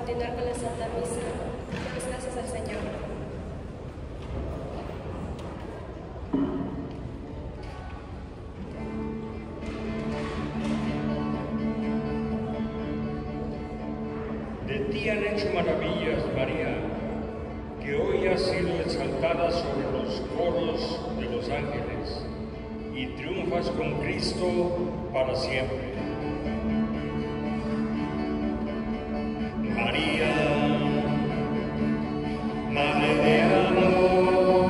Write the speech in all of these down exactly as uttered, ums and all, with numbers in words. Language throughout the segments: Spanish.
continuar con la Santa Misa. Damos gracias al Señor. De ti han hecho maravillas, María, que hoy has sido exaltada sobre los coros de los ángeles y triunfas con Cristo para siempre. María, Madre de amor,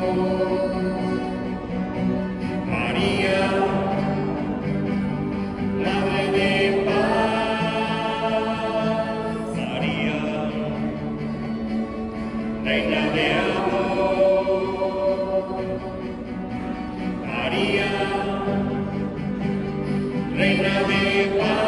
María, Madre de paz, María, Reina de amor, María, Reina de paz.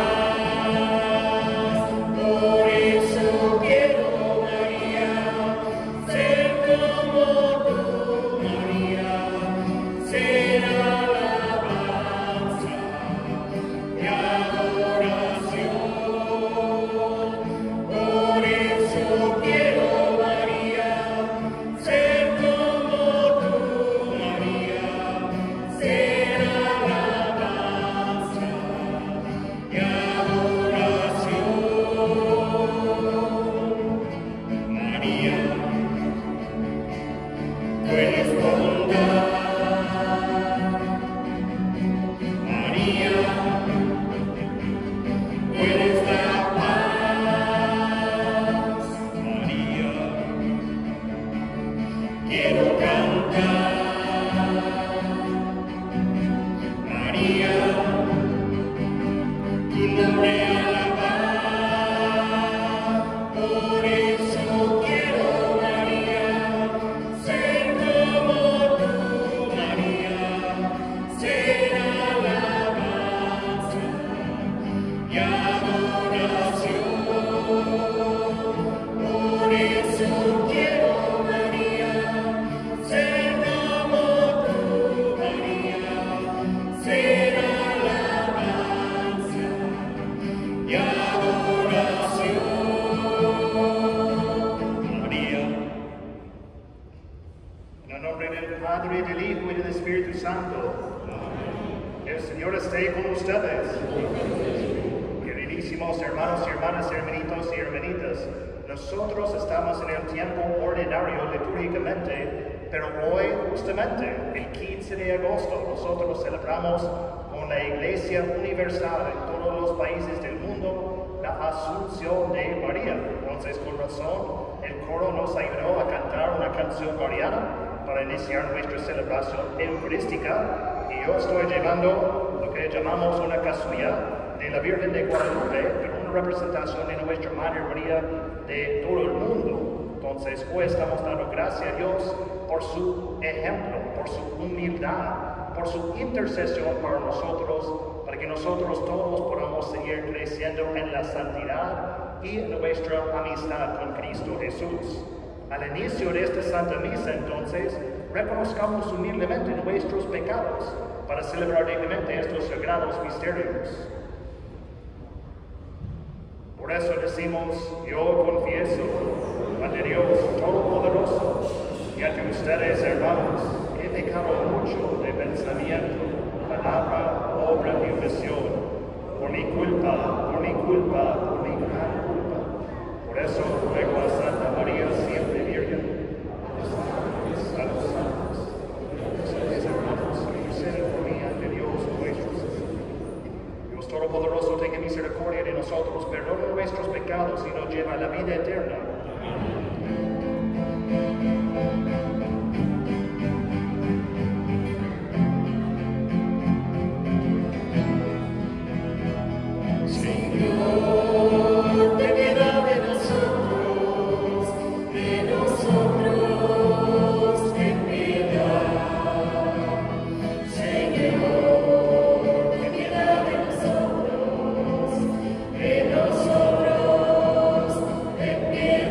Nosotros estamos en el tiempo ordinario litúrgicamente, pero hoy, justamente, el quince de agosto, nosotros celebramos con la Iglesia Universal en todos los países del mundo la Asunción de María. Entonces, con razón, el coro nos ayudó a cantar una canción mariana para iniciar nuestra celebración eucarística, y yo estoy llevando lo que llamamos una casulla de la Virgen de Guadalupe, pero una representación de nuestra Madre María de todo el mundo. Entonces hoy estamos dando gracias a Dios por su ejemplo, por su humildad, por su intercesión para nosotros, para que nosotros todos podamos seguir creciendo en la santidad y en nuestra amistad con Cristo Jesús. Al inicio de esta Santa Misa, entonces, reconozcamos humildemente nuestros pecados para celebrar dignamente estos sagrados misterios. Por eso decimos, yo confieso ante Dios Todopoderoso y ante ustedes, hermanos, que he pecado mucho de pensamiento, palabra, obra y omisión, por mi culpa, por mi culpa, por mi gran culpa. Por eso ruego a Santa María, siempre Virgen, a los santos, ustedes, hermanos, que interceden por mí ante Dios nuestro Señor. Dios Todopoderoso, tenga misericordia de nosotros, perdona nuestros pecados y nos lleva a la vida eterna. Señor, ten piedad de nosotros, de nosotros, ten piedad. Señor, ten piedad de nosotros, de nosotros, ten piedad.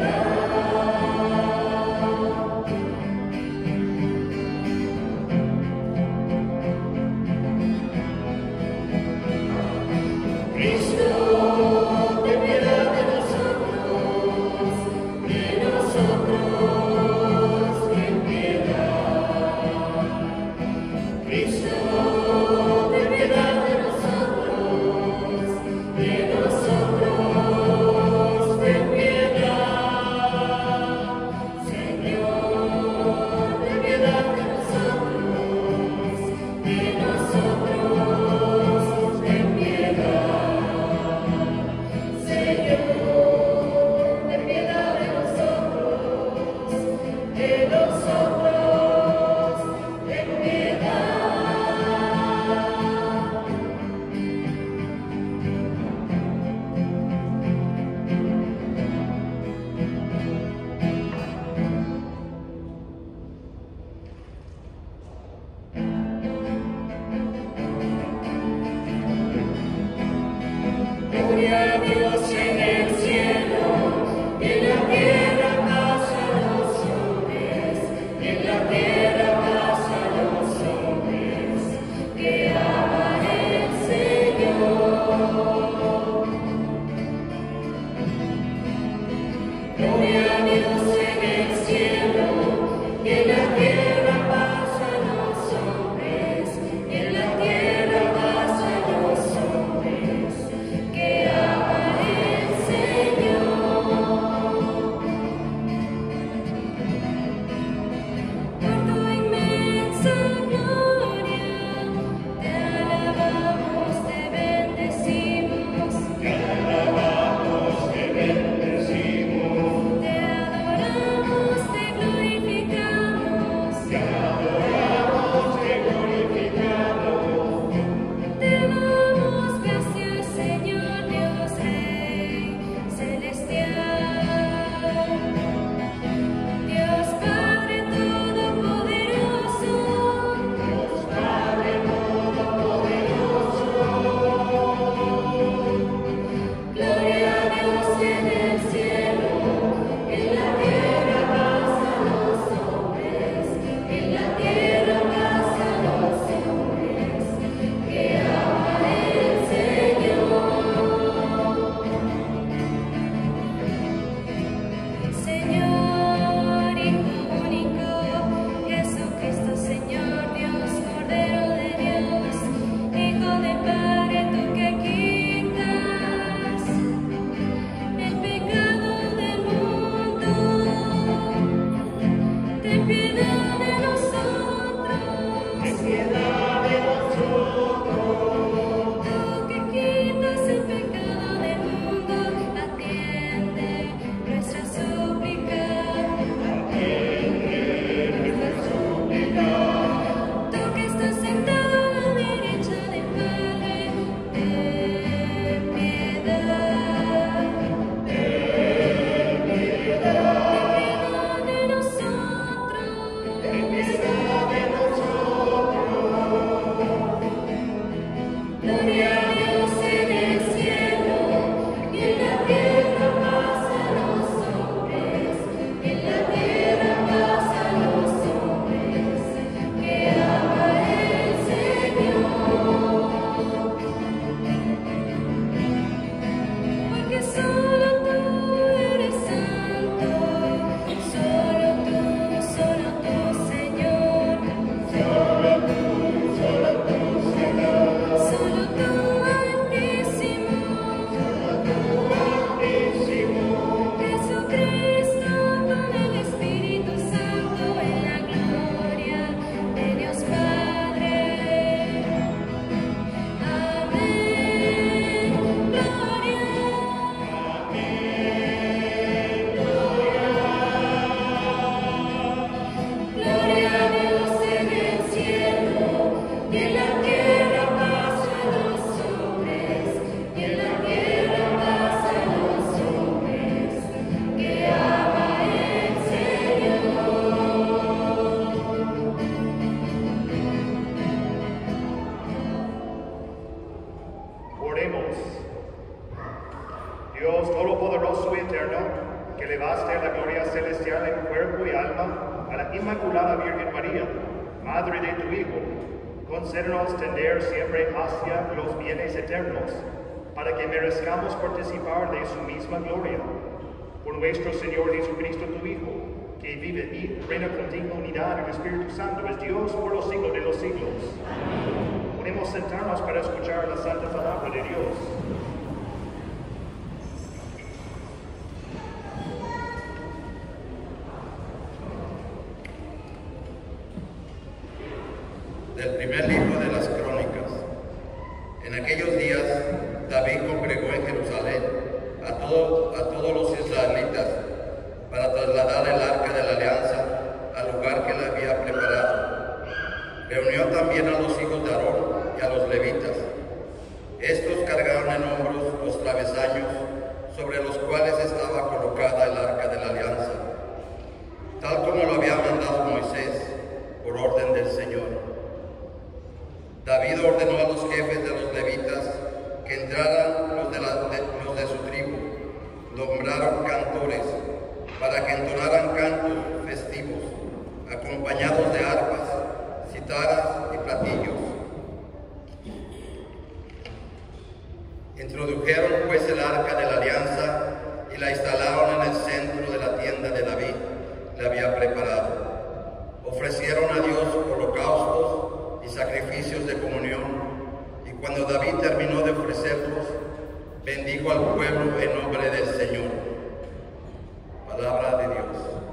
Inmaculada Virgen María, Madre de tu Hijo, concédenos tender siempre hacia los bienes eternos, para que merezcamos participar de su misma gloria. Por nuestro Señor Jesucristo, tu Hijo, que vive y reina contigo en unidad del Espíritu Santo, es Dios por los siglos de los siglos. Podemos sentarnos para escuchar la santa palabra de Dios. Del primer libro de las Crónicas. En aquellos días, David congregó en Jerusalén a, todo, a todos los israelitas para trasladar el arca de la alianza al lugar que le había preparado. Reunió también a los hijos de Aarón y a los levitas. Estos cargaron en hombros los travesaños sobre los cuales estaba colocada el arca de la alianza, tal como lo había mandado Moisés por orden del Señor. David ordenó a los jefes de los levitas que entraran los de la, de, nombraron cantores para que entonaran cantos festivos, acompañados de arpas, citaras y platillos. Introdujeron pues el arca de la alianza y la instalaron en el centro de la tienda de David, le había preparado. Ofrecieron a Dios holocaustos y sacrificios de comunión, y cuando David terminó de ofrecerlos, bendijo al pueblo en nombre del Señor. Palabra de Dios.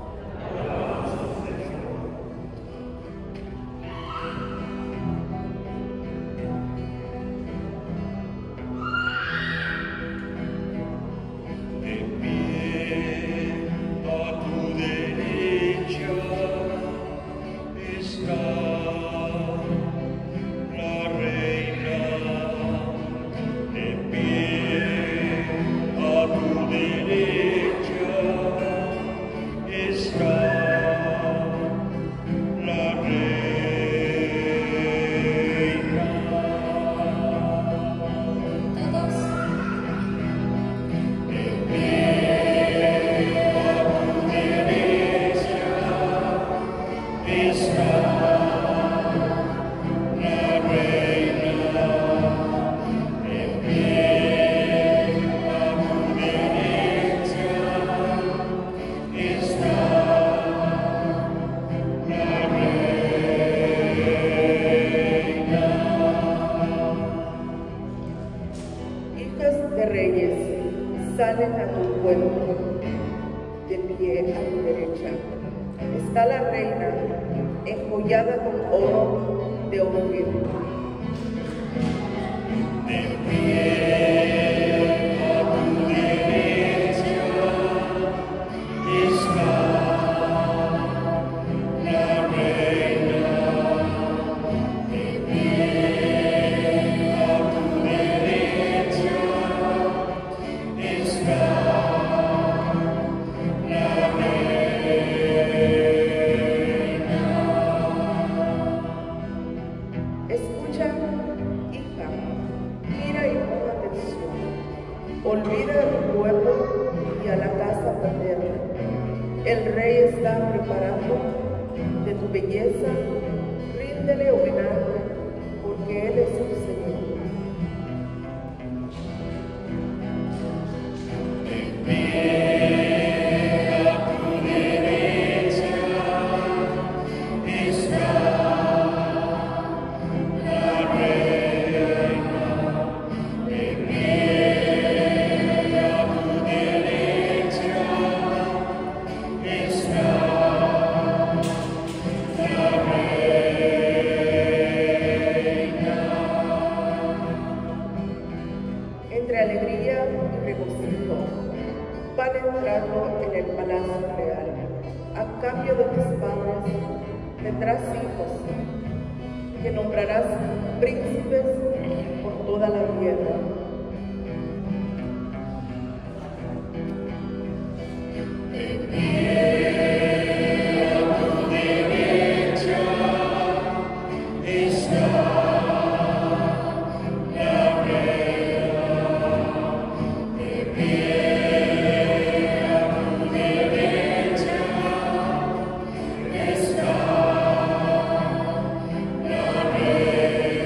Salen a tu pueblo, de pie a tu derecha. Está la reina, enjollada con oro de Ofir. De pie a tu derecha está la reina. De pie a tu derecha está la reina. Escucha, hija, mira y pon atención. Olvida a tu pueblo y a la casa paterna. El rey está preparando de tu belleza, ríndele homenaje, porque él es tu Señor. De pie a tu derecha está la reina. De pie a tu derecha está la reina. Entre alegría y regocijo van entrando en el palacio real. A cambio de tus padres tendrás hijos, que nombrarás príncipes por toda la tierra. De pie a tu derecha está la reina. De pie a tu derecha está la reina.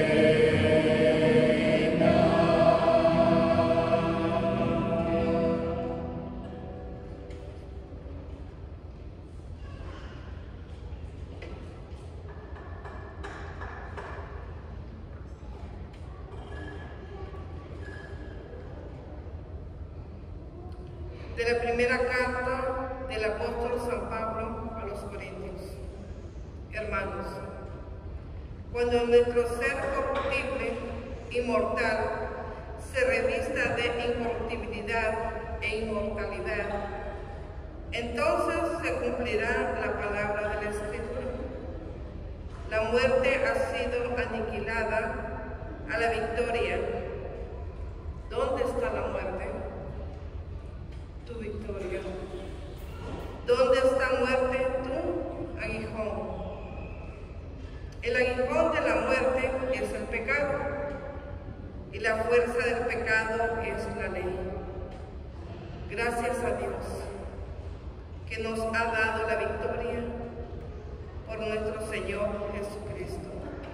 De la primera carta del apóstol San Pablo a los Corintios. Hermanos, cuando nuestro ser corruptible y mortal se revista de incorruptibilidad e inmortalidad, entonces se cumplirá la palabra de la Escritura. La muerte ha sido aniquilada a la victoria. ¿Dónde está la muerte? Tu victoria. ¿Dónde está muerte? Tu aguijón. El aguijón de la muerte es el pecado, y la fuerza del pecado es la ley. Gracias a Dios que nos ha dado la victoria por nuestro Señor Jesucristo.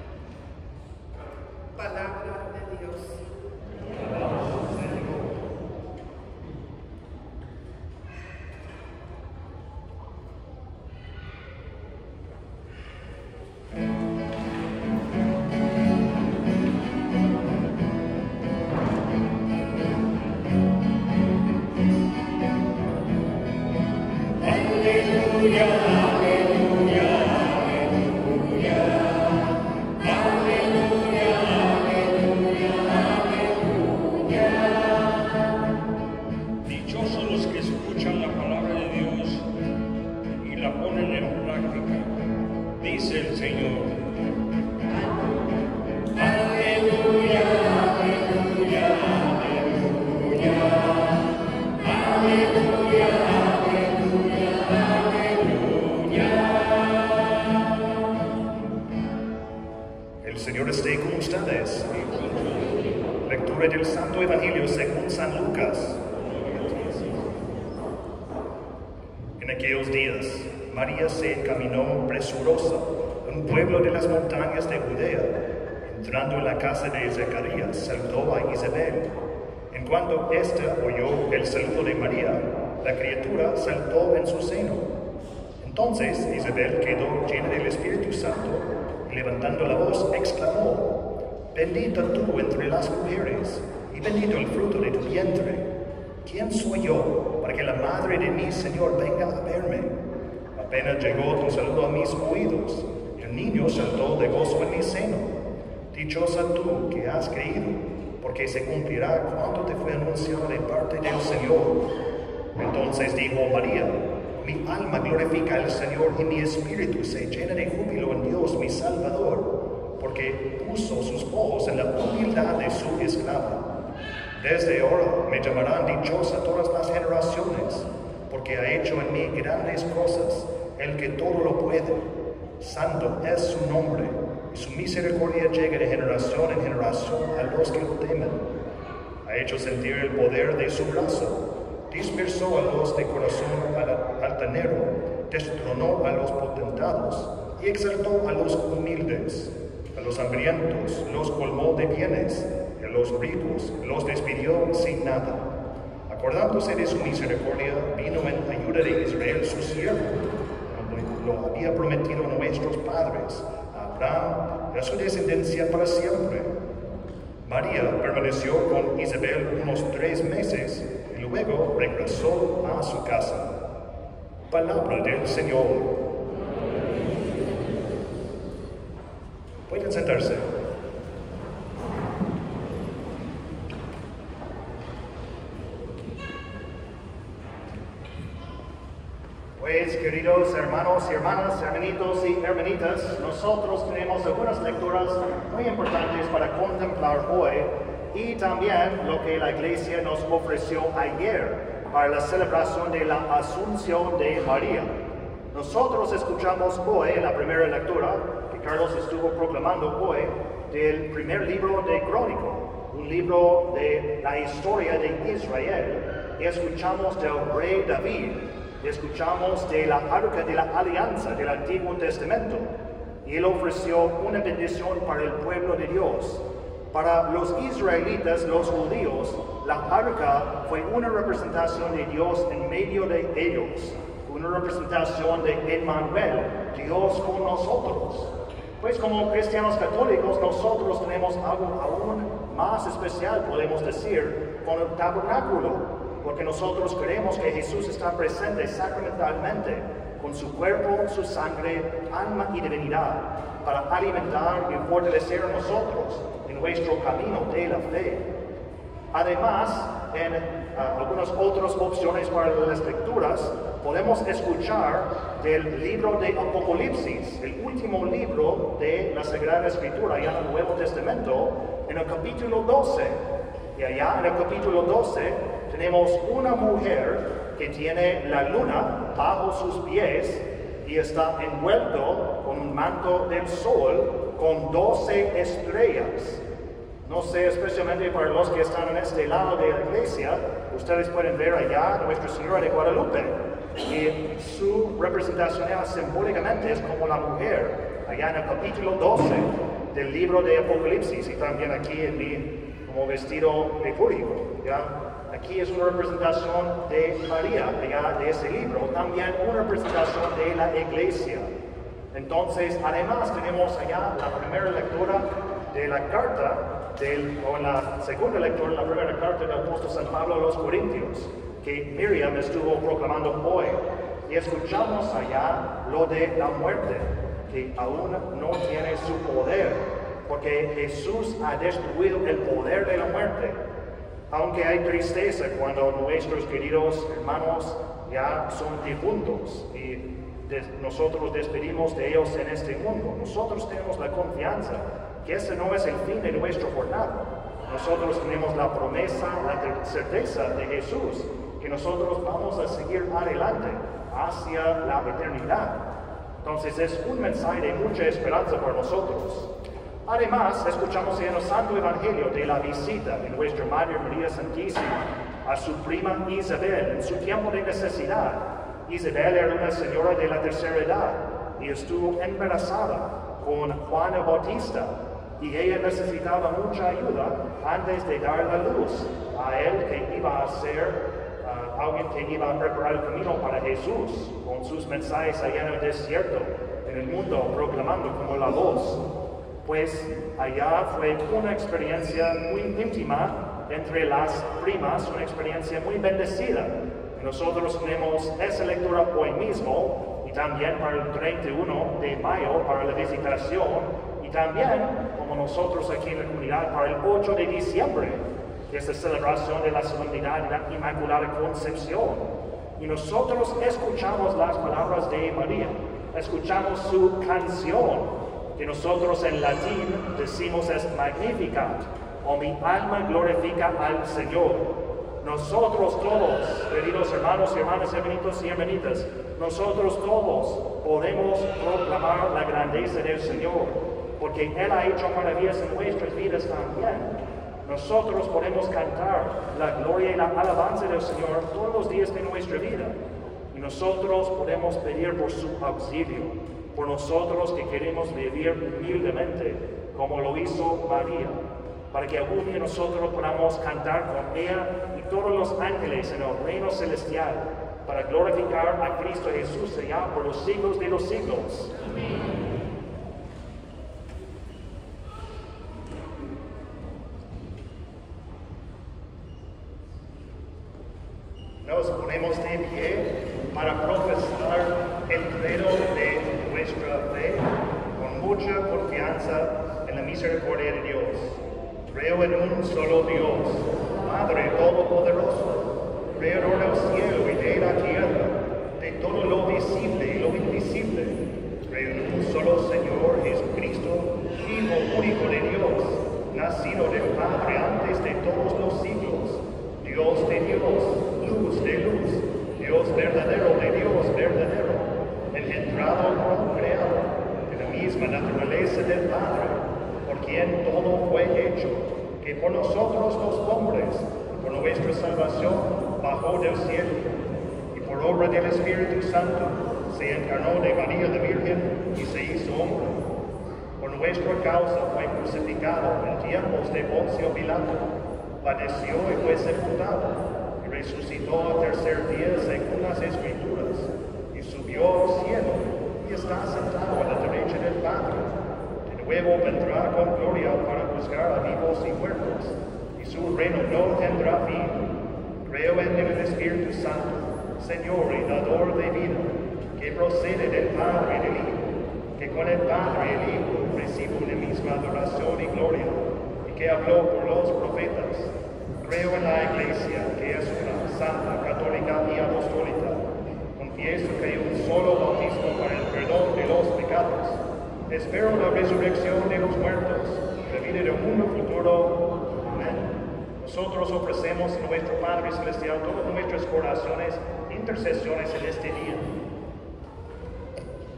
Palabra de Dios. Dichosos los que escuchan la palabra de Dios y la ponen en práctica, dice el Señor. Aleluya, aleluya, aleluya, aleluya, aleluya, aleluya. El Señor esté con ustedes. Lectura del Santo Evangelio según San Lucas. En aquellos días, María se encaminó presurosa a un pueblo de las montañas de Judea. Entrando en la casa de Zacarías, saludó a Isabel. En cuanto ésta oyó el saludo de María, la criatura saltó en su seno. Entonces Isabel quedó llena del Espíritu Santo y levantando la voz exclamó: Bendita tú entre las mujeres y bendito el fruto de tu vientre. ¿Quién soy yo para que la madre de mi Señor venga a verme? Apenas llegó tu saludo a mis oídos, el niño saltó de gozo en mi seno. Dichosa tú que has creído, porque se cumplirá cuanto te fue anunciado de parte del Señor. Entonces dijo María: Mi alma glorifica al Señor y mi espíritu se llena de júbilo en Dios mi Salvador, porque puso sus ojos en la humildad de su esclava. Desde ahora me llamarán dichosa todas las generaciones, porque ha hecho en mí grandes cosas el que todo lo puede. Santo es su nombre, y su misericordia llega de generación en generación a los que lo temen. Ha hecho sentir el poder de su brazo, dispersó a los de corazón altanero, destronó a los potentados y exaltó a los humildes. A los hambrientos los colmó de bienes, y a los ricos los despidió sin nada. Acordándose de su misericordia, vino en ayuda de Israel su siervo, como lo había prometido a nuestros padres, a Abraham y a su descendencia para siempre. María permaneció con Isabel unos tres meses y luego regresó a su casa. Palabra del Señor. Pueden sentarse. Pues, queridos hermanos y hermanas, hermanitos y hermanitas, nosotros tenemos algunas lecturas muy importantes para contemplar hoy y también lo que la Iglesia nos ofreció ayer para la celebración de la Asunción de María. Nosotros escuchamos hoy en la primera lectura, que Carlos estuvo proclamando hoy, del primer libro de Crónico, un libro de la historia de Israel, y escuchamos del rey David. Escuchamos de la arca de la alianza del Antiguo Testamento, y él ofreció una bendición para el pueblo de Dios. Para los israelitas, los judíos, la arca fue una representación de Dios en medio de ellos, una representación de Emmanuel, Dios con nosotros. Pues como cristianos católicos, nosotros tenemos algo aún más especial, podemos decir, con el tabernáculo, porque nosotros creemos que Jesús está presente sacramentalmente con su cuerpo, su sangre, alma y divinidad para alimentar y fortalecer a nosotros en nuestro camino de la fe. Además, en uh, algunas otras opciones para las lecturas, podemos escuchar del libro de Apocalipsis, el último libro de la Sagrada Escritura, ya en el Nuevo Testamento, en el capítulo doce. Y allá en el capítulo doce tenemos una mujer que tiene la luna bajo sus pies y está envuelto con un manto del sol con doce estrellas. No sé, especialmente para los que están en este lado de la iglesia, ustedes pueden ver allá a Nuestra Señora de Guadalupe. Y su representación simbólicamente es como la mujer, allá en el capítulo doce del libro de Apocalipsis, y también aquí en mi como vestido litúrgico, ¿ya? Aquí es una representación de María, allá de ese libro, también una representación de la iglesia. Entonces, además tenemos allá la primera lectura de la carta, del, o la segunda lectura, la primera carta del apóstol San Pablo a los Corintios, que Miriam estuvo proclamando hoy. Y escuchamos allá lo de la muerte, que aún no tiene su poder, porque Jesús ha destruido el poder de la muerte. Aunque hay tristeza cuando nuestros queridos hermanos ya son difuntos y de, nosotros despedimos de ellos en este mundo, nosotros tenemos la confianza que ese no es el fin de nuestra jornada. Nosotros tenemos la promesa, la certeza de Jesús, que nosotros vamos a seguir adelante hacia la eternidad. Entonces es un mensaje de mucha esperanza para nosotros. Además, escuchamos en el Santo Evangelio de la visita de nuestra Madre María Santísima a su prima Isabel en su tiempo de necesidad. Isabel era una señora de la tercera edad y estuvo embarazada con Juan el Bautista, y ella necesitaba mucha ayuda antes de dar la luz a él, que iba a ser uh, alguien que iba a preparar el camino para Jesús con sus mensajes allá en el desierto, en el mundo, proclamando como la voz. Pues allá fue una experiencia muy íntima entre las primas, una experiencia muy bendecida. Y nosotros tenemos esa lectura hoy mismo, y también para el treinta y uno de mayo, para la visitación, y también, como nosotros aquí en la comunidad, para el ocho de diciembre, que es la celebración de la solemnidad de la Inmaculada Concepción. Y nosotros escuchamos las palabras de María, escuchamos su canción, que nosotros en latín decimos es Magnificat, o mi alma glorifica al Señor. Nosotros todos, queridos hermanos y hermanas, hermanitos y hermanitas, nosotros todos podemos proclamar la grandeza del Señor, porque Él ha hecho maravillas en nuestras vidas también. Nosotros podemos cantar la gloria y la alabanza del Señor todos los días de nuestra vida. Y nosotros podemos pedir por su auxilio, por nosotros que queremos vivir humildemente, como lo hizo María, para que algún día nosotros podamos cantar con ella y todos los ángeles en el reino celestial, para glorificar a Cristo Jesús allá por los siglos de los siglos. Amén. Nos ponemos de pie para profesar el credo de nuestra fe con mucha confianza en la misericordia de Dios. Creo en un solo Dios, Padre Todopoderoso, Creador del cielo y de la tierra, de todo lo visible y lo invisible. Creo en un solo Señor Jesucristo, Hijo único de Dios, nacido del Padre antes de todos los siglos, Dios de Dios, luz de luz, Dios verdadero de Dios verdadero, engendrado por creado, de la misma naturaleza del Padre, por quien todo fue hecho, que por nosotros los hombres, por nuestra salvación, bajó del cielo, y por obra del Espíritu Santo, se encarnó de María la Virgen y se hizo hombre. Por nuestra causa fue crucificado en tiempos de Poncio Pilato, padeció y fue sepultado, resucitó al tercer día según las Escrituras, y subió al cielo, y está sentado a la derecha del Padre. De nuevo vendrá con gloria para juzgar a vivos y muertos, y su reino no tendrá fin. Creo en el Espíritu Santo, Señor y dador de vida, que procede del Padre y del Hijo, que con el Padre y el Hijo recibe una misma adoración y gloria, y que habló por los profetas. Creo en la Iglesia, que es una, santa, católica y apostólica. Confieso que hay un solo bautismo para el perdón de los pecados. Espero la resurrección de los muertos, la vida del mundo futuro. Amén. Nosotros ofrecemos a nuestro Padre Celestial todas nuestras oraciones, intercesiones en este día.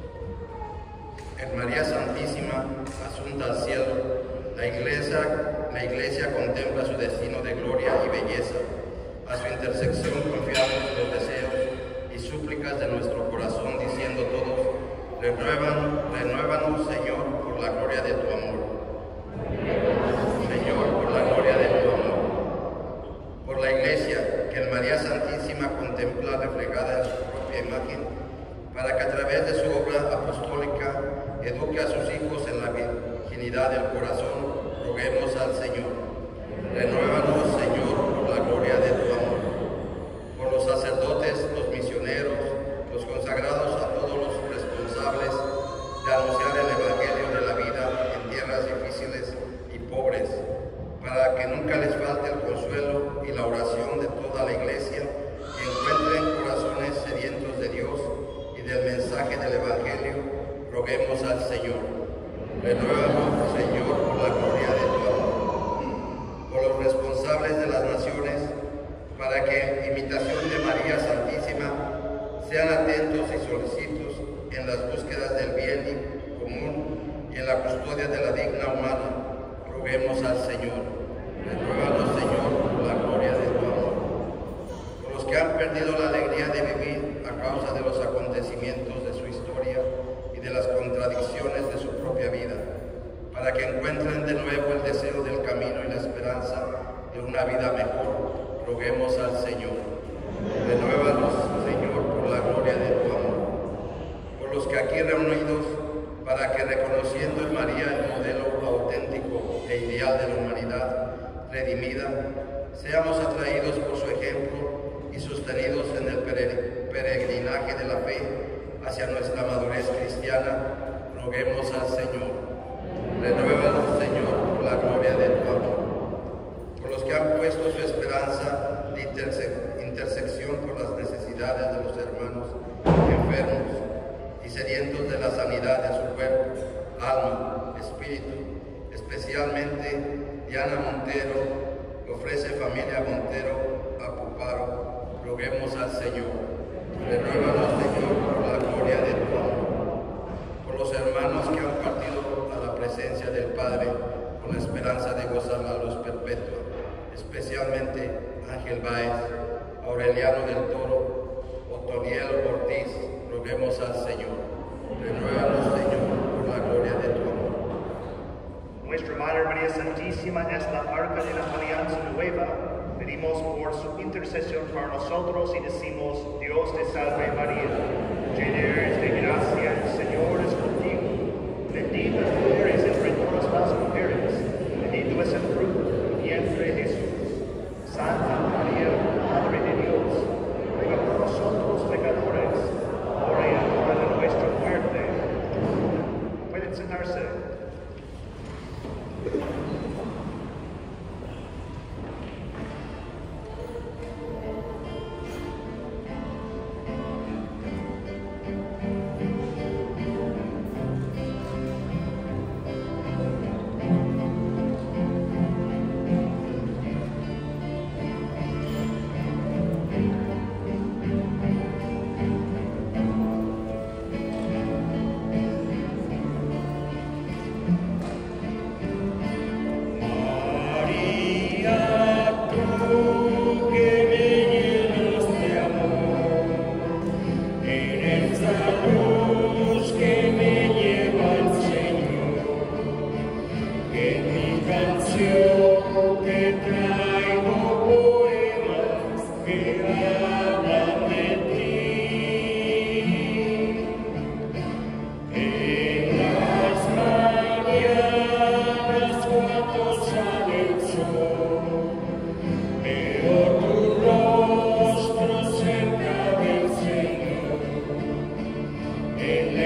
En María Santísima, asunta al cielo, la Iglesia la Iglesia contempla su destino de gloria y belleza. A su intersección confiamos los deseos y súplicas de nuestro corazón, diciendo todos: renuevan, renuévanos, Señor, por la gloria de tu amor. Señor, por la gloria de tu amor. Por la Iglesia, que en María Santísima contempla reflejada en su propia imagen, para que a través de su obra apostólica eduque a sus hijos en la virginidad del corazón, roguemos al Señor. Renuévanos, Señor, por la gloria de tu amor. Por los sacerdotes, los misioneros, los consagrados, a todos los responsables de anunciar el Evangelio de la vida en tierras difíciles y pobres, para que nunca les falte el consuelo y la oración de toda la Iglesia, que encuentren corazones sedientos de Dios y del mensaje del Evangelio, roguemos al Señor. Renuévanos, Señor, por la gloria de tu amor. Por los responsables de las naciones, para que, imitación de María Santísima, sean atentos y solicitos en las búsquedas del bien común y en la custodia de la digna humana, roguemos al Señor. Renuévanos, Señor, por la gloria de tu amor. Por los que han perdido la alegría de vivir a causa de los acontecimientos de su historia y de las contradicciones de su propia vida, para que encuentren de nuevo el deseo del camino y la esperanza de una vida mejor, roguemos al Señor. Renuévanos, Señor, por la gloria de tu amor. Por los que aquí reunidos, para que reconociendo en María el modelo auténtico e ideal de la humanidad redimida, seamos atraídos por su ejemplo y sostenidos en el peregrinaje de la fe hacia nuestra madurez cristiana, roguemos al Señor. Renuévanos, Señor, por la gloria de tu amor. Por los que han puesto su esperanza de interse intersección por las necesidades de los hermanos enfermos y sedientos de la sanidad de su cuerpo, alma, espíritu, especialmente Diana Montero, que ofrece familia Montero a Puparo, roguemos al Señor. Renuévanos, Señor, por la gloria de tu amor. Por los hermanos que han partido a la presencia del Padre con la esperanza de gozar la luz perpetua, especialmente Ángel Báez, Aureliano del Toro, Otoniel Ortiz, roguemos al Señor. Renuévanos, Señor, por la gloria de tu amor. Nuestra Madre María Santísima es la arca de la alianza nueva. Pedimos por su intercesión para nosotros y decimos: Dios te salve María, llena eres de gracia, el Señor es contigo. Bendita tú eres entre todas las mujeres, bendito es el fruto de tu vientre Jesús. Santa María, Madre de Dios, ruega por nosotros pecadores, ahora y en la hora de nuestra muerte. Pueden sentarse.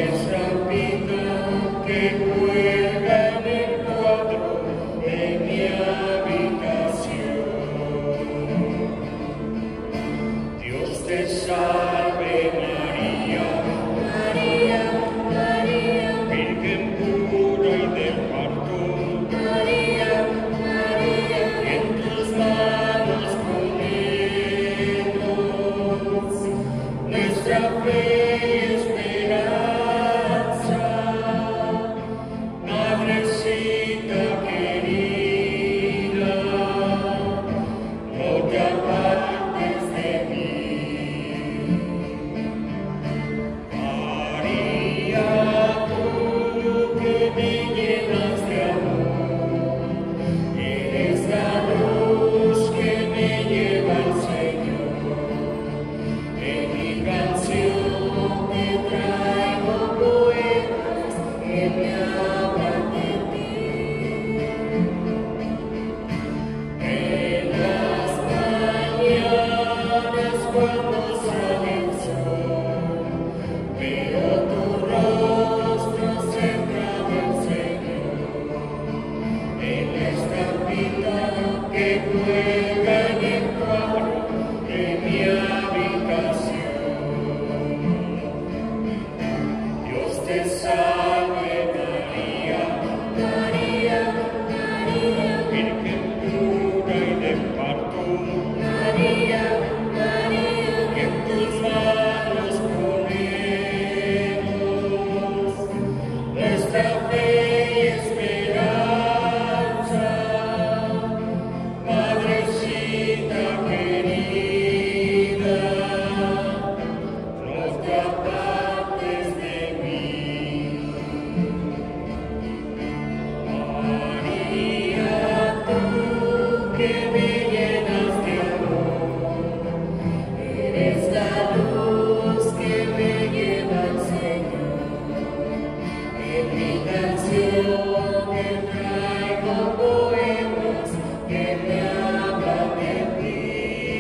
Que cuelga en el cuadro de mi que cuelga en el cuadro de mi habitación. Dios te salve María, María, María, Virgen pura y de parto, María, María, que en tus manos ponemos nuestra fe y esperanza, Madrecita querida, no te apartes de mí. María, tú que me llenas de amor, eres la luz que me lleva al Señor. En mi canción te traigo poemas que me hablan de ti.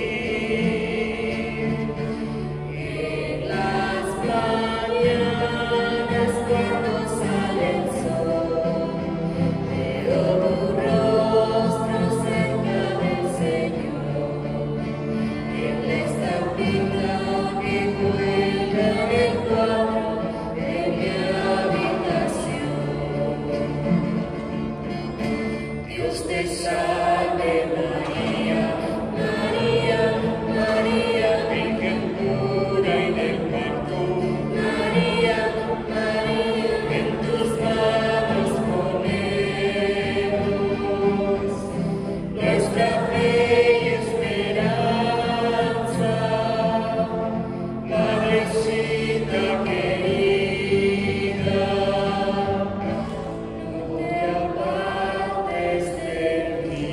En las mañanas cuando sale el sol, veo tu rostro cerca del Señor. En la estampita que cuelga en el cuadro de mi habitación. Dios te salve María, María, María, Virgen pura y de parto, María, María, en tus manos ponemos nuestra fe y esperanza, Madrecita querida, no te apartes de mí.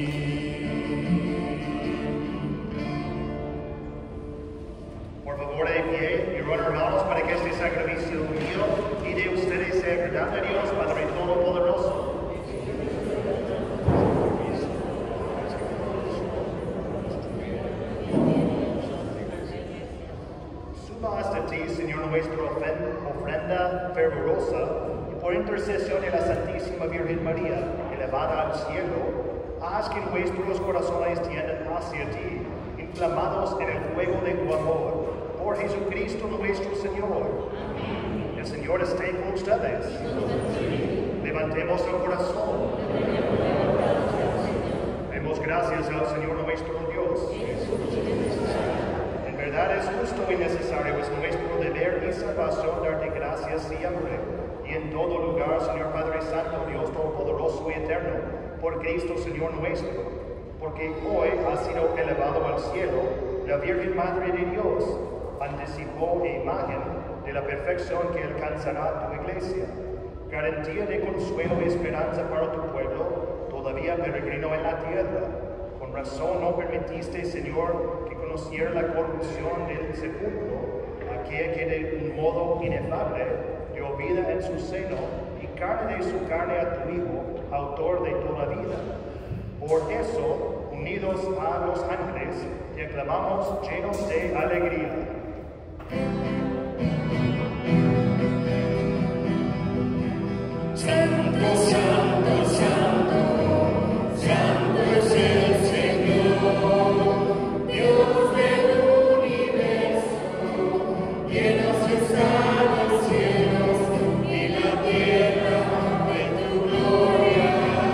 Por favor, de pie y ruego hermanos para que este sacrificio mío y de ustedes sea agradable a Dios Padre Todopoderoso. Suba hasta ti, Señor nuestro, ofen- ofrenda fervorosa, y por intercesión de la Santísima Virgen María, elevada al cielo, haz que nuestros corazones tiendan hacia ti, inflamados en el fuego de tu amor, por Jesucristo nuestro Señor. El Señor esté con ustedes. Levantemos el corazón. Demos gracias al Señor nuestro Dios. En verdad es justo y necesario, es nuestro deber y salvación darte gracias siempre y en todo lugar, Señor Padre Santo, Dios Todopoderoso y Eterno, por Cristo Señor nuestro, porque hoy ha sido elevado al cielo la Virgen Madre de Dios, anticipó e imagen de la perfección que alcanzará tu iglesia, garantía de consuelo y esperanza para tu pueblo, todavía peregrino en la tierra. Con razón no permitiste, Señor, que conociera la corrupción del sepulcro, aquel que de un modo inefable dio vida en su seno y carne de su carne a tu Hijo, autor de toda vida. Por eso, unidos a los ángeles, te aclamamos llenos de alegría. Santo, santo, santo, santo es el Señor, Dios del universo, llenos están los cielos y la tierra de tu gloria.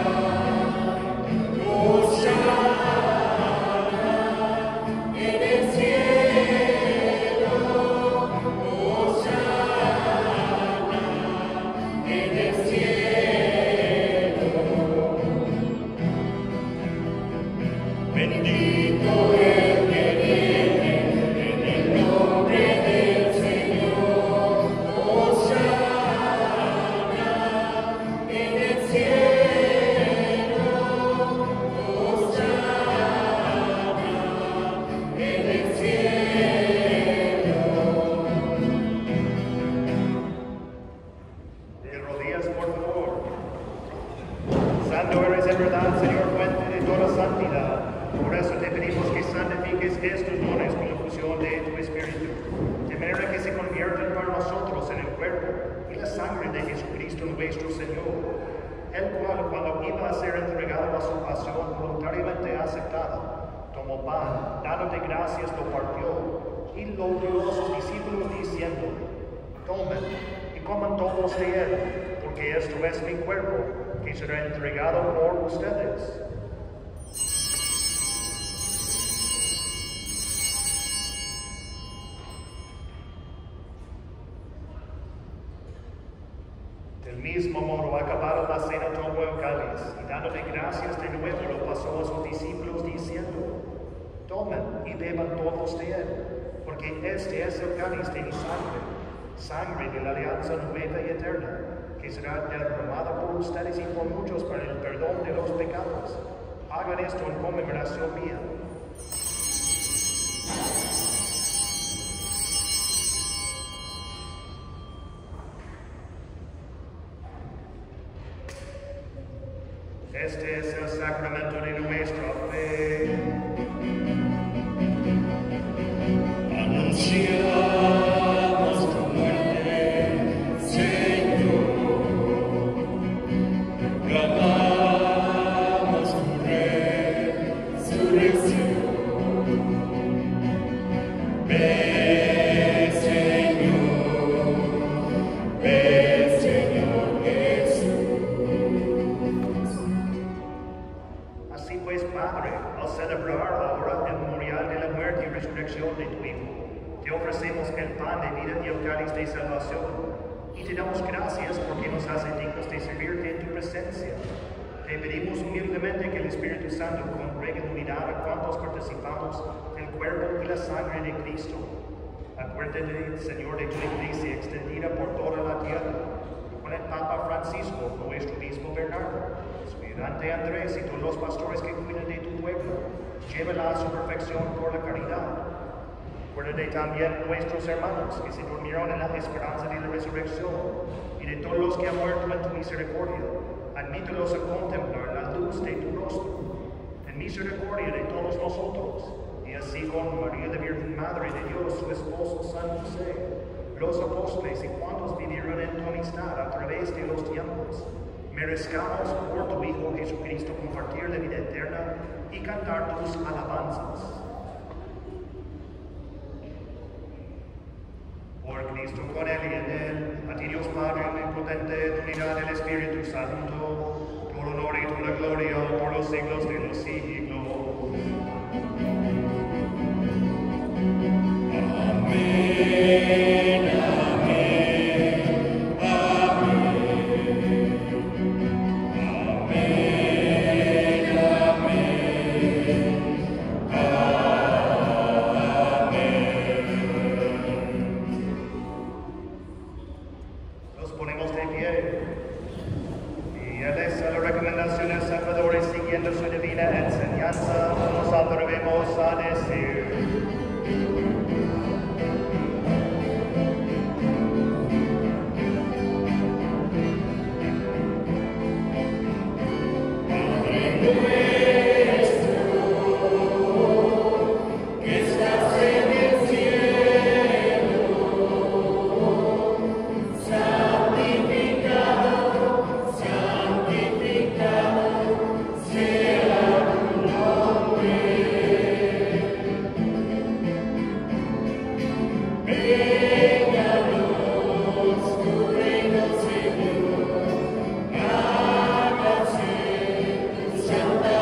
Hosana en el cielo, Hosana en el cielo. Bendito el que viene en el nombre del Señor. Hosana en el cielo. Hosana en el cielo. De rodillas, por favor. Santo eres en verdad, Señor, fuente de toda santidad. Por eso te pedimos que santifiques estos dones con la fusión de tu Espíritu, de manera que se conviertan para nosotros en el cuerpo y la sangre de Jesucristo nuestro Señor. el cual, cuando iba a ser entregado a su pasión voluntariamente aceptada, tomó pan, dándote gracias, lo partió, y lo dio a sus discípulos diciendo, tomen y coman todos de él, porque esto es mi cuerpo, que será entregado por ustedes. Del mismo modo, acabado la cena, tomó el cáliz, y dándole gracias de nuevo, lo pasó a sus discípulos, diciendo, tomen y beban todos de él, porque este es el cáliz de mi sangre, sangre de la alianza nueva y eterna, que será derramada por ustedes y por muchos para el perdón de los pecados. Hagan esto en conmemoración mía. Este es el sacramento de nuestra fe. Anunciamos tu muerte, Señor. Proclamamos tu resurrección. Ven, Señor. Ven, Señor Jesús. Así pues, Padre, al celebrar ahora el memorial de la muerte y resurrección de tu Hijo, te ofrecemos el pan de vida y el cáliz de salvación, y te damos gracias porque nos hace dignos de servirte en tu presencia. Te pedimos humildemente que el Espíritu Santo congregue en unidad a cuantos participamos del cuerpo y la sangre de Cristo. Acuérdate, Señor, de tu iglesia extendida por toda la tierra, con el Papa Francisco, nuestro obispo Bernardo, su ayudante Andrés y todos los pastores que cuidan de tu pueblo. Llévala a su perfección por la caridad. Acuérdate también nuestros hermanos que se durmieron en la esperanza de la resurrección, y de todos los que han muerto en tu misericordia. Admítelos a contemplar la luz de tu rostro. En misericordia de todos nosotros, y así con María la Virgen Madre de Dios, su esposo San José, los apóstoles y cuantos vivieron en tu amistad a través de los tiempos, merezcamos por tu Hijo Jesucristo compartir la vida eterna y cantar tus alabanzas. Por Cristo, con Él y en Él, a ti Dios Padre omnipotente, en unidad del Espíritu Santo, todo honor y toda gloria por los siglos de los siglos. Amén, amén, amén, amén, amén. Nos ponemos de pie, fieles a las recomendaciones salvadores siguiendo su divina enseñanza, nos atrevemos a decir: Santa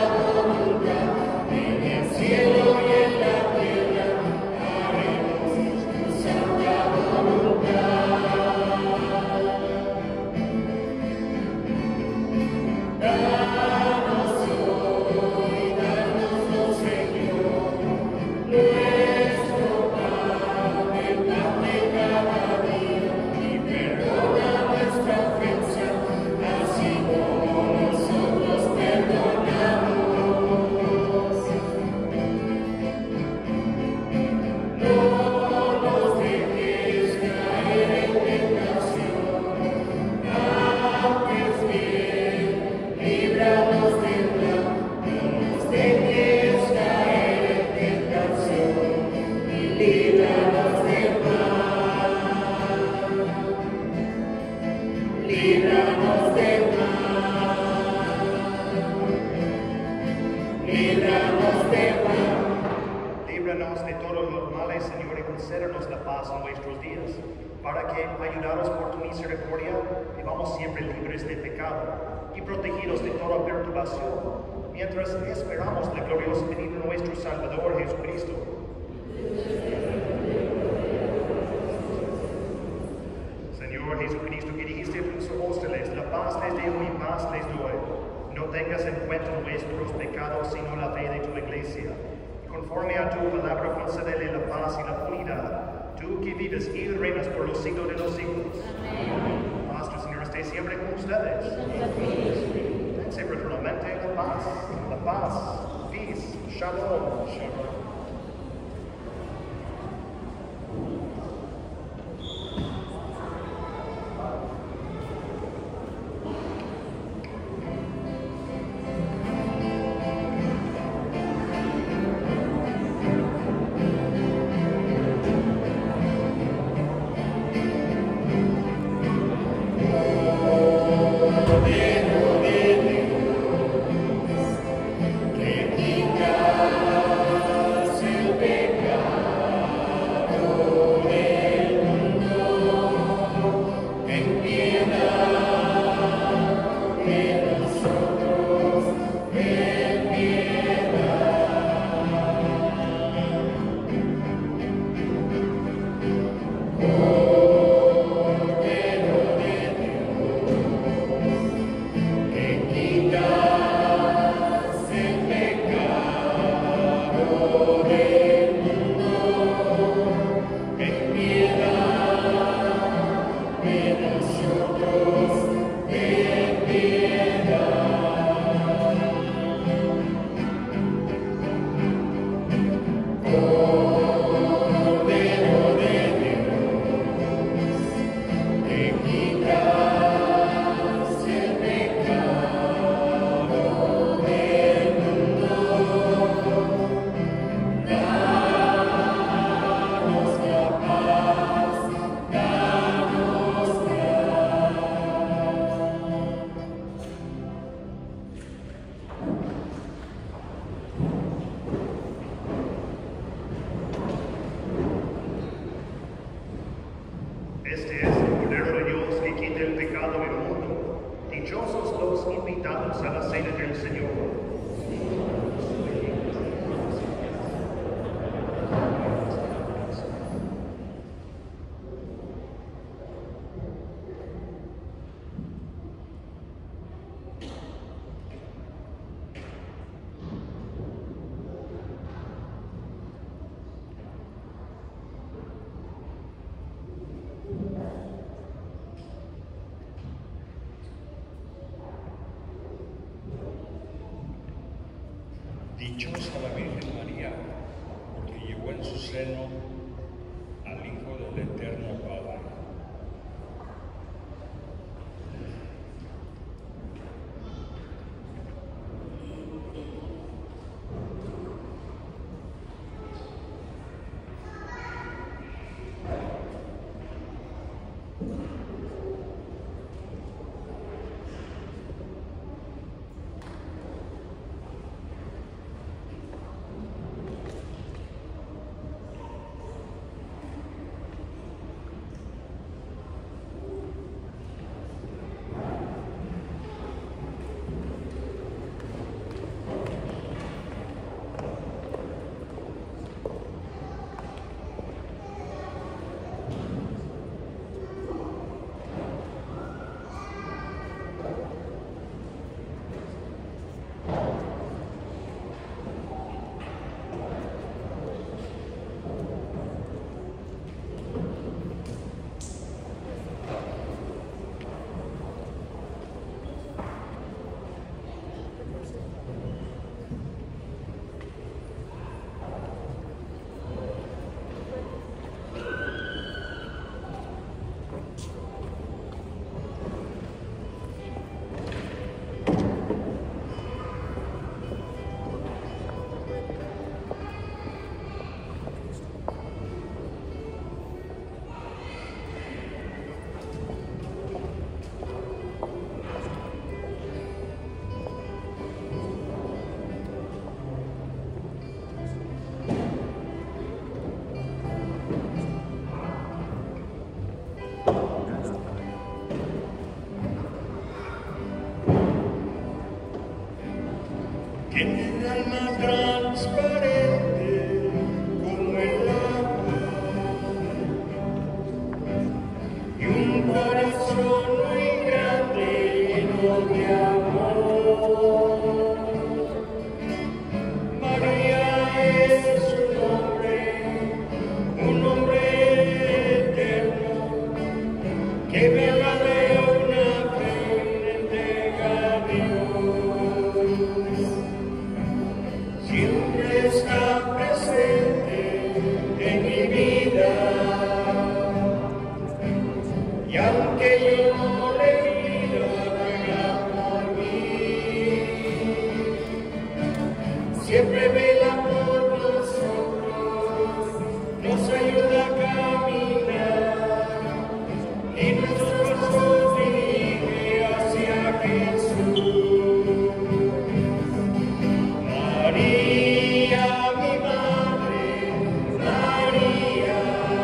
líbranos de todos los males, Señor, y concédenos la paz en nuestros días, para que, ayudados por tu misericordia, vivamos siempre libres de pecado y protegidos de toda perturbación, mientras esperamos la gloriosa venida de nuestro Salvador Jesucristo. Señor Jesucristo, que dijiste a tus apóstoles, la paz les dejo y paz les doy. No tengas en cuenta nuestros pecados, sino la fe de tu iglesia. Conforme a tu palabra, concédele la paz y la unidad. Tú que vives y reinas por los siglos de los siglos. Amén. Paz del Señor esté siempre con ustedes. Dense fraternalmente la paz. La paz. Peace. Shalom. Shalom. Dichosa la Virgen María, porque llevó en su seno al Hijo del Eterno Padre. Tiene el alma transparente como el agua y un corazón muy grande lleno de amor. María es su nombre, un nombre eterno que me habla de una fe entrega a Dios. Siempre está presente en mi vida, y aunque yo no le pida, ruega por mí. Siempre vela por nosotros, nos ayuda a caminar y nuestros pasos dirige hacia Jesús. María, mi madre, María,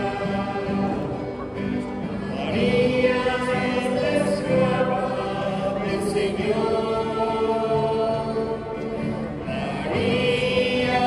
María es la esclava del Señor. María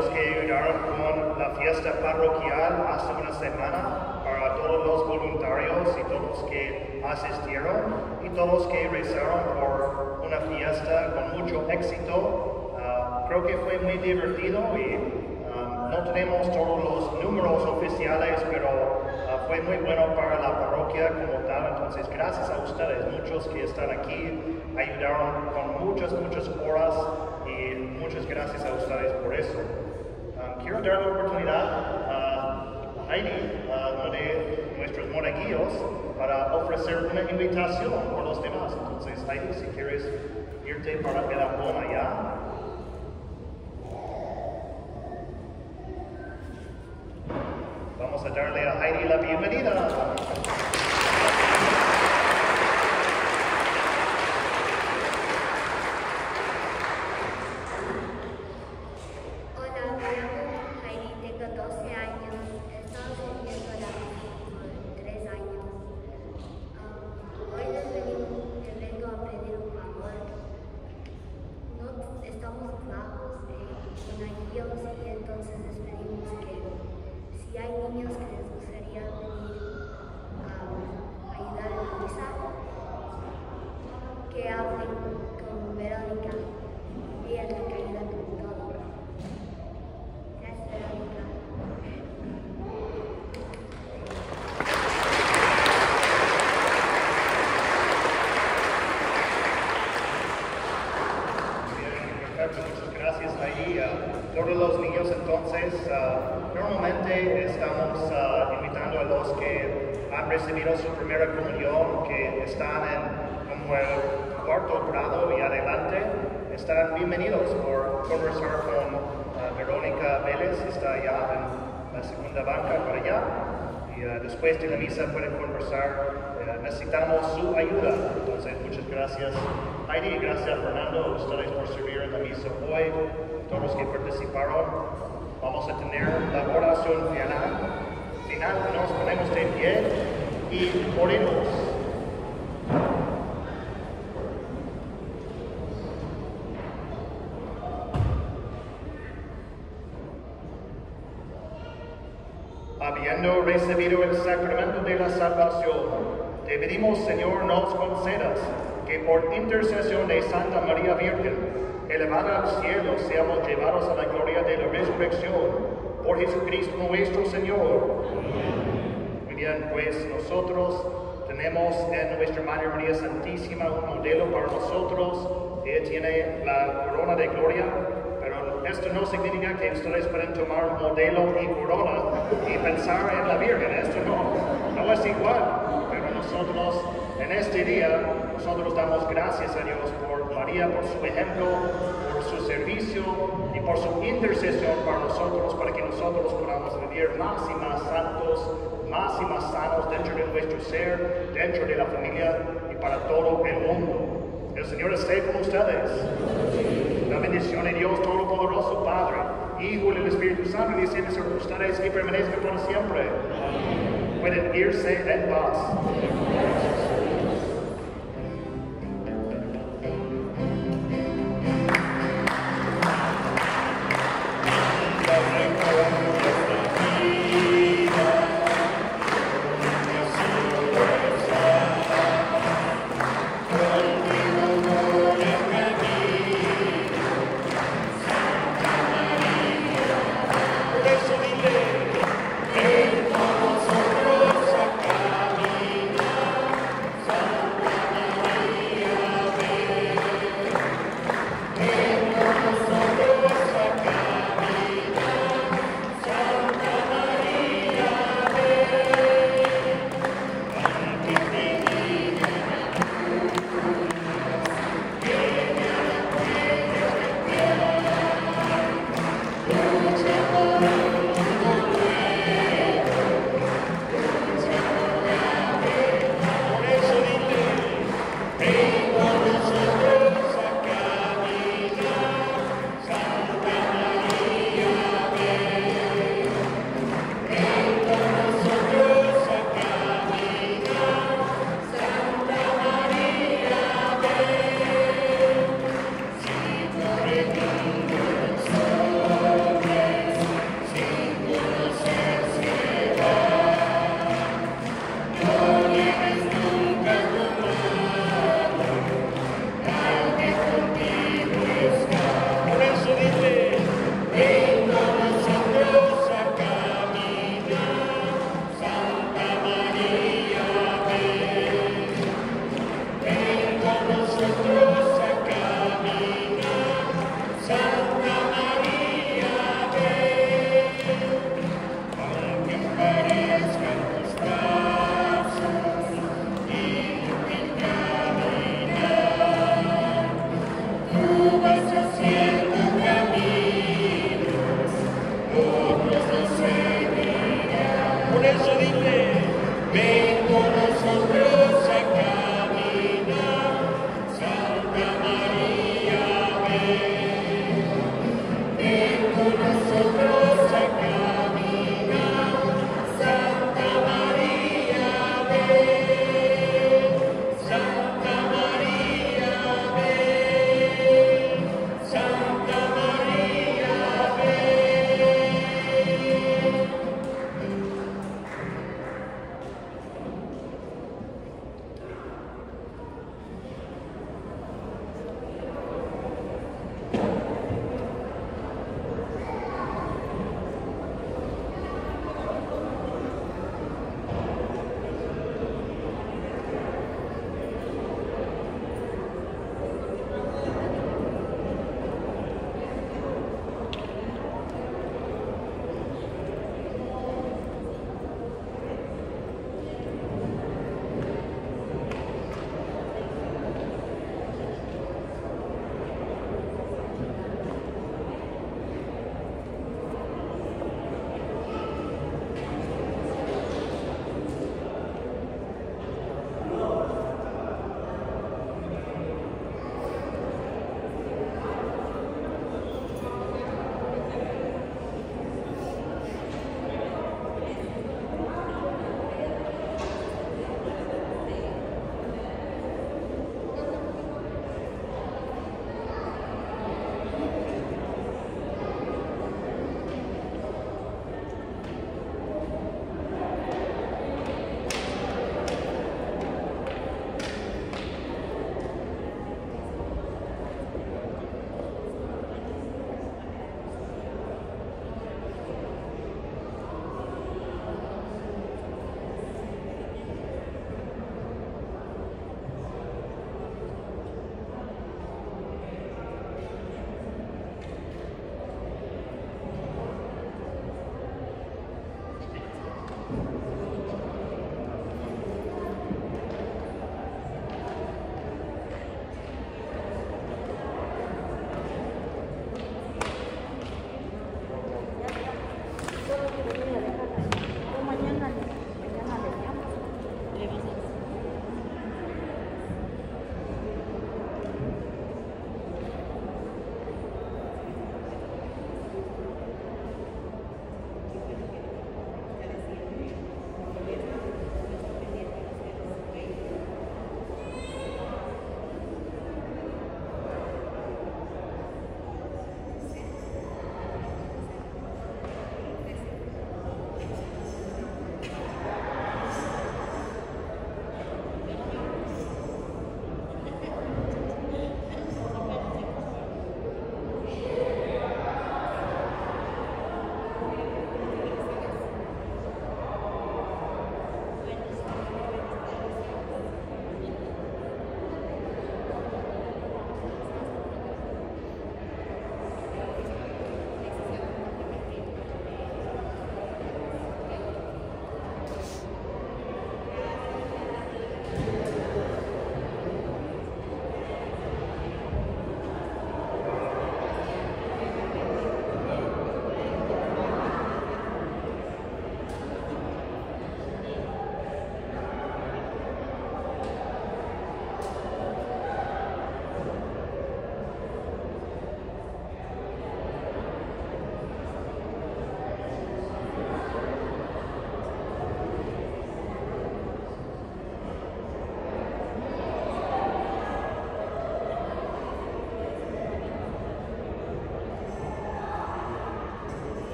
los que ayudaron con la fiesta parroquial hace una semana, para todos los voluntarios y todos los que asistieron y todos los que rezaron por una fiesta con mucho éxito. Uh, creo que fue muy divertido y um, no tenemos todos los números oficiales, pero uh, fue muy bueno para la parroquia como tal. Entonces, gracias a ustedes, muchos que están aquí, ayudaron con muchas, muchas horas y muchas gracias a ustedes por eso. Um, quiero dar la oportunidad a Heidi, a uno de nuestros monaguillos, para ofrecer una invitación por los demás. Entonces, Heidi, si quieres irte para el ambón allá. Vamos a darle a Heidi la bienvenida. Todos los niños entonces, uh, normalmente estamos uh, invitando a los que han recibido su primera comunión, que están en como el cuarto grado y adelante, están bienvenidos por conversar con uh, Verónica Vélez, está allá en la segunda banca por allá, y uh, después de la misa pueden conversar. Uh, necesitamos su ayuda, entonces muchas gracias Heidi, gracias Fernando, a ustedes por servir en la misa hoy. Todos los que participaron, vamos a tener la oración final. Final, nos ponemos de pie y oremos. Habiendo recibido el sacramento de la salvación, te pedimos, Señor, nos concedas que por intercesión de Santa María Virgen, elevada al cielo, seamos llevados a la gloria de la resurrección por Jesucristo nuestro Señor. Muy bien, pues nosotros tenemos en nuestra Madre María Santísima un modelo para nosotros. Ella tiene la corona de gloria, pero esto no significa que ustedes pueden tomar modelo y corona y pensar en la Virgen. Esto no, no es igual, pero nosotros en este día, nosotros damos gracias a Dios por María, por su ejemplo, por su servicio y por su intercesión para nosotros, para que nosotros podamos vivir más y más santos, más y más sanos dentro de nuestro ser, dentro de la familia y para todo el mundo. El Señor esté con ustedes. La bendición de Dios Todopoderoso, Padre, Hijo y el Espíritu Santo, descienda sobre ustedes y permanezca por siempre. Pueden irse en paz. Por eso dile, ven con nosotros a caminar, Santa María, ven. Ven con nosotros a caminar, Santa María, ven. Santa María, ven. Santa María, ven.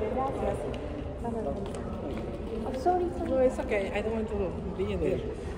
No, it's okay. I don't want to be in there.